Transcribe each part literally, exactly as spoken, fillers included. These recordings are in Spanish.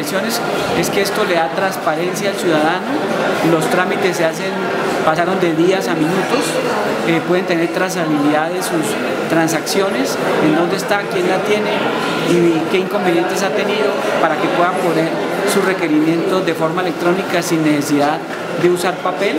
impresiones es que esto le da transparencia al ciudadano, los trámites se hacen, pasaron de días a minutos, eh, pueden tener trazabilidad de sus transacciones, en dónde está, quién la tiene y qué inconvenientes ha tenido para que puedan poner sus requerimientos de forma electrónica sin necesidad de usar papel.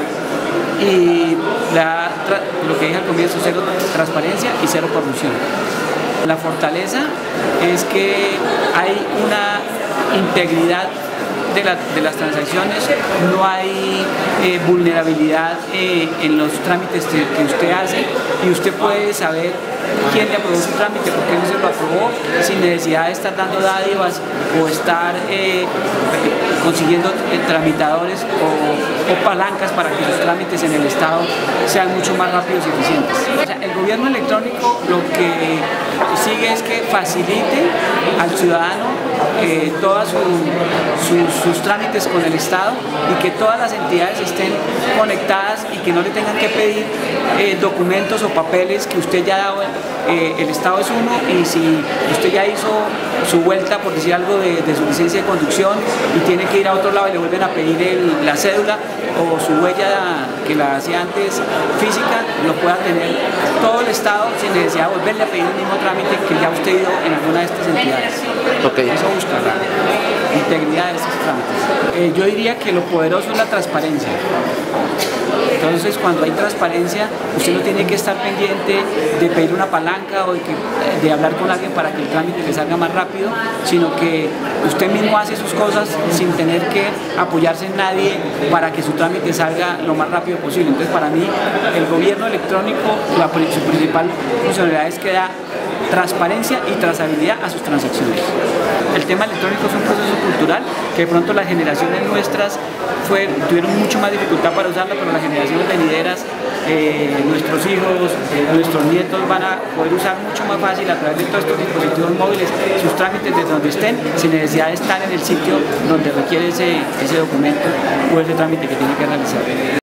Y la, lo que dije al comienzo, cero transparencia y cero corrupción. La fortaleza es que hay una integridad de, la, de las transacciones, no hay eh, vulnerabilidad eh, en los trámites que, que usted hace y usted puede saber quién le aprobó su trámite, por qué no se lo aprobó, sin necesidad de estar dando dádivas o estar eh, consiguiendo tramitadores o, o palancas para que sus trámites en el Estado sean mucho más rápidos y eficientes. O sea, el gobierno electrónico lo que sigue es que facilite al ciudadano eh, todos su, su, sus trámites con el Estado y que todas las entidades estén conectadas y que no le tengan que pedir eh, documentos o papeles que usted ya ha dado. Eh, el Estado es uno y si usted ya hizo su vuelta, por decir algo, de, de su licencia de conducción y tiene que ir a otro lado y le vuelven a pedir el, la cédula o su huella que la hacía antes física, lo pueda tener todo el Estado sin necesidad de volverle a pedir el mismo trámite que ya usted hizo en alguna de estas entidades. Okay. Eso busca la integridad de estos trámites. Eh, yo diría que lo poderoso es la transparencia. Entonces, cuando hay transparencia, usted no tiene que estar pendiente de pedir una palanca o de, que, de hablar con alguien para que el trámite le salga más rápido, sino que usted mismo hace sus cosas sin tener que apoyarse en nadie para que su trámite salga lo más rápido posible. Entonces, para mí, el gobierno electrónico, la, su principal funcionalidad es que da transparencia y trazabilidad a sus transacciones. El tema electrónico es un proceso cultural que de pronto las generaciones nuestras fue, tuvieron mucho más dificultad para usarlo, pero las generaciones venideras, eh, nuestros hijos, eh, nuestros nietos van a poder usar mucho más fácil a través de todos estos dispositivos móviles sus trámites desde donde estén, sin necesidad de estar en el sitio donde requiere ese, ese documento o ese trámite que tiene que realizar.